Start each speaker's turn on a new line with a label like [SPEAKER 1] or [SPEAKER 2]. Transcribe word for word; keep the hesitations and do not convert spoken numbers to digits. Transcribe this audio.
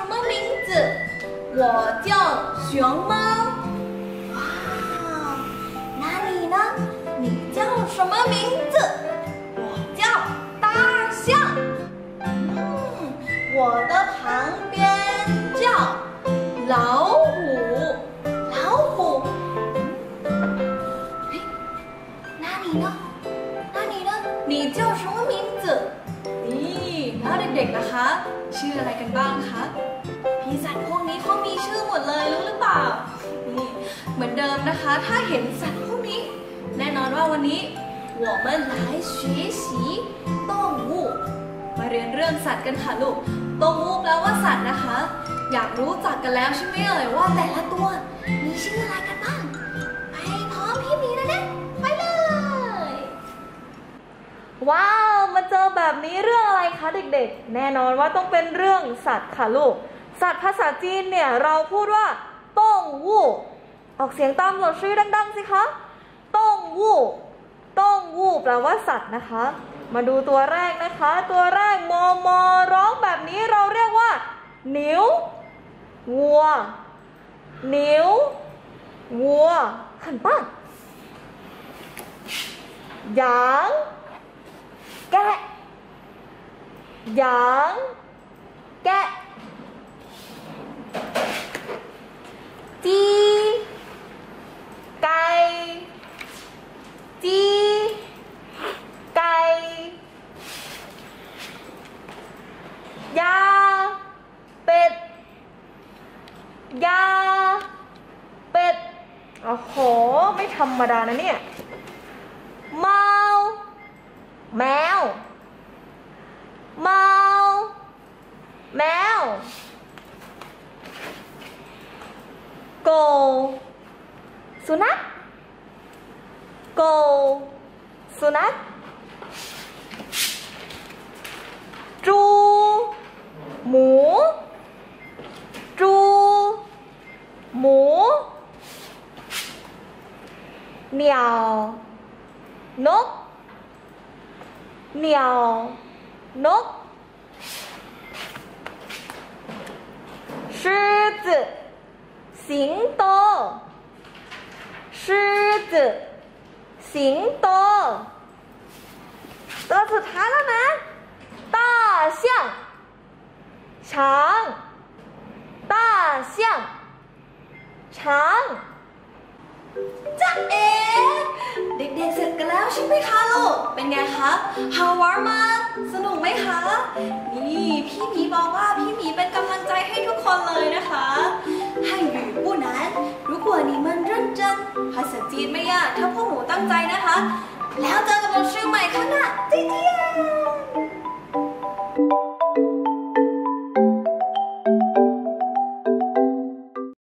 [SPEAKER 1] 什么名字？我叫熊猫。哇，那你呢？你叫什么名字？我叫大象。嗯，我的旁边叫老虎。老虎。哎，那你呢？那你呢？你叫什么名字？นี่แล้วเด็กๆนะคะชื่ออะไรกันบ้างคะพี่สัตว์พวกนี้เขามีชื่อหมดเลยรู้หรือเปล่านี่เหมือนเดิมนะคะถ้าเห็นสัตว์พวกนี้แน่นอนว่าวันนี้我们来学习动物มาเรียนเรื่องสัตว์กันค่ะลูก动物แปลว่าสัตว์นะคะอยากรู้จักกันแล้วใช่ไหมเอ่ยว่าแต่ละตัวมีชื่ออะไรกันบ้างไปพร้อมพี่มีแล้วนะไปเลยว้าวมาเจอแบบนี้เรื่องอะไรคะเด็กๆแน่นอนว่าต้องเป็นเรื่องสัตว์ค่ะลูกสัตว์ภาษาจีนเนี่ยเราพูดว่าต้งวู่ออกเสียงตามตัวชื่อดังๆสิคะต้งวู่ต้งวู่แปลว่าสัตว์นะคะมาดูตัวแรกนะคะตัวแรกมอมอร้องแบบนี้เราเรียกว่าหนิววัวหนิววัวหันป้าหยางแกะหยางแกะจีไก่จีไก่ยาเป็ดยาเป็ดโอ้โหไม่ธรรมดานะเนี่ยเมาแมวเมาแมวโกสุนัขโกสุนัขจูหมูจูหมูเหนี่ยวนกเหนี่ยวนก狮子สิงโต狮子สิงโตตัวสุดท้ายแล้วนะ大象ช้าง大象ช้างจ๊ะเอ๋เด็กๆเสร็จกันแล้วใช่ไหมคะลูกเป็นไงคะฮาวาร์มาสนุกไหมคะนี่พี่หมีบอกว่าพี่หมีเป็นกำลังใจให้ทุกคนเลยนะคะ汉语不难如果你们认真ภาษาจีนไม่ยากถ้าพวกหนูตั้งใจนะคะแล้วเจอกันในชื่อใหม่ข้างหน้าจีเจีย